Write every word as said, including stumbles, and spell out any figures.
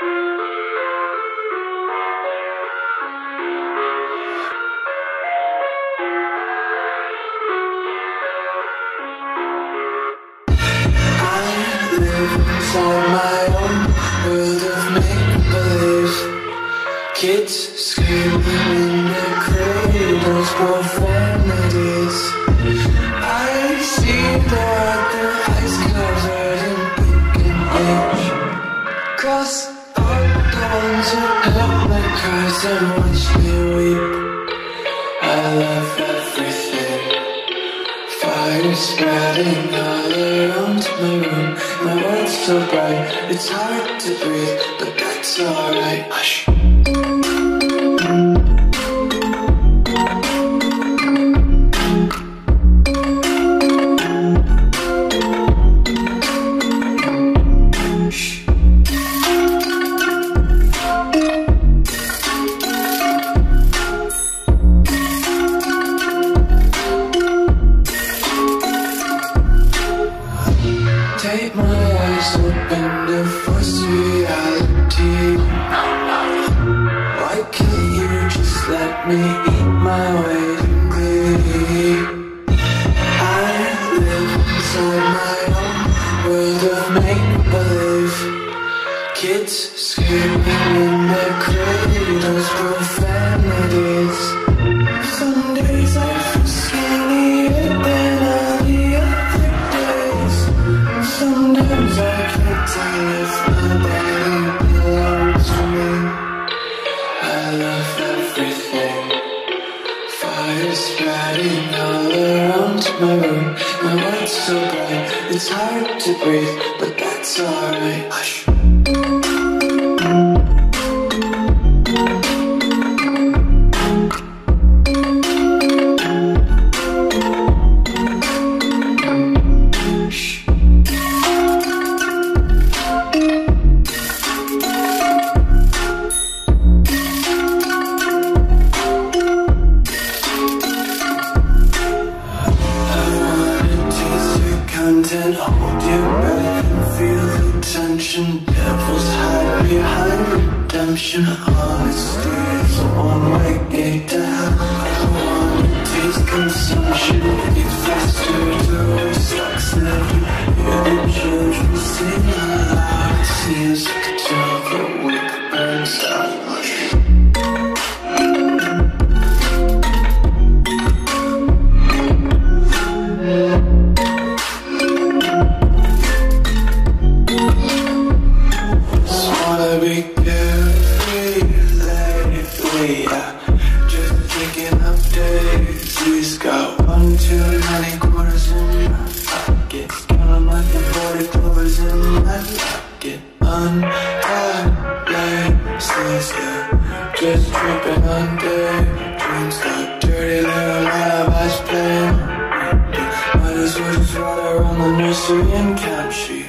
Inside my own world of make-believe, kids screaming in their cradles, profanities. I see the world through ice covered in ink and age. Cross out the ones who help my cries and watch me weep. I love everything. Fire spreading all around my room. My world's so bright, it's hard to breathe, but that's alright. Hush. Take my eyes open to force reality. Why can't you just let me eat my weight in glee? I live inside my own world of make-believe, kids screaming in their cradles, profanities. Some days I feel skinnier than all the other days. Sometimes I can't tell if my body belongs to me. I love everything. Fire spreading all around my room. My world's so bright, it's hard to breathe, but that's alright. Hush. And hold your breath and feel the tension. Devils hide behind redemption. Honesty is a one-way gate to hell. I wanna taste consumption. It's faster to waste sucks. Never hear the children sing aloud. It seems till the wick burns out. Be carefree lately, yeah. Just picking up daisies. Got one too many quarters in my pocket. Counting like the forty clovers in my pocket. Untied laces, yeah. Just tripping on daydreams. Got dirty little lullabies playing. Might as well just ride around the nursery and count sheep.